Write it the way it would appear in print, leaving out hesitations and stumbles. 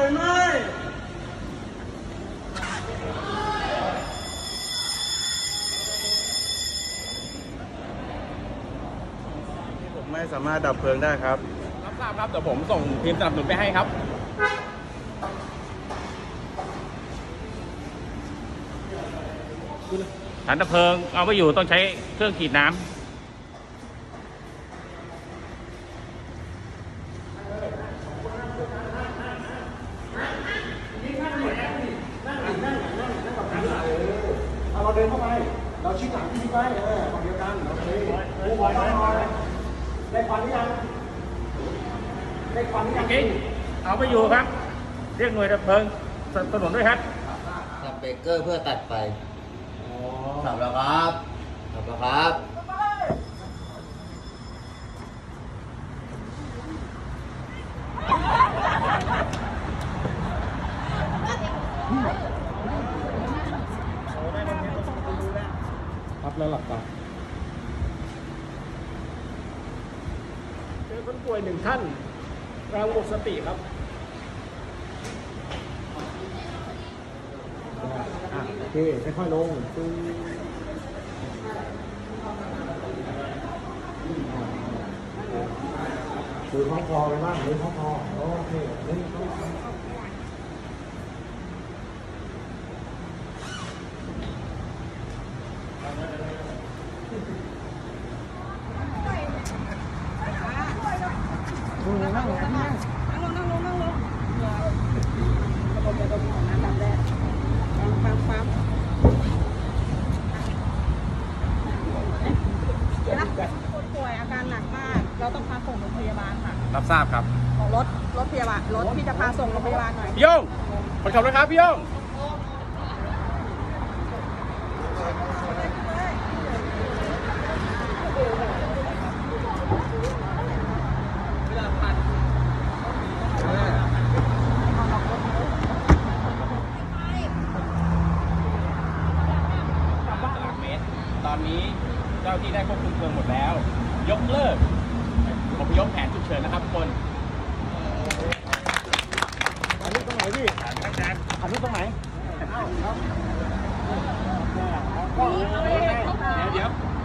ไหม้ผมไม่สามารถดับเพลิงได้ครับรับทราบครับเดี๋ยวผมส่งทีมสนับสนุนไปให้ครับถังดับเพลิงเอาไปอยู่ต้องใช้เครื่องฉีดน้ำเราเดินเข้าไปเราชี้หลังที่ไปฝั่งเดียวกันโอเคผู้บอลได้ควันหรือยังได้ควันหรือยังเอาไปอยู่ครับเรียกหน่วยดับเพลิงสนับสนุนด้วยครับตัดเบรกเกอร์เพื่อตัดไฟขับแล้วครับขับแล้วครับรับแล้วหลับตาเจอคนป่วย1 ท่านเราหมดสติครับโอเคค่อยๆลงดูท้องคอไปบ้างดูท้องคอโอเคนั่งลงน้ำดำแดงปั๊มคนป่วยอาการหนักมากเราต้องพาส่งโรงพยาบาลค่ะรับทราบครับของรถพยาบาลรถที่จะพาส่งโรงพยาบาลหน่อยพี่โย่งคนขับรถครับพี่โย่งตอนนี้เจ้าที่ได้ควบคุมเพลิงหมดแล้วยกเลิกอพยพแผนฉุกเฉินนะครับทุกคนอันนี้ตรงไหนพี่อันนี้ตรงไหนเดี๋ยว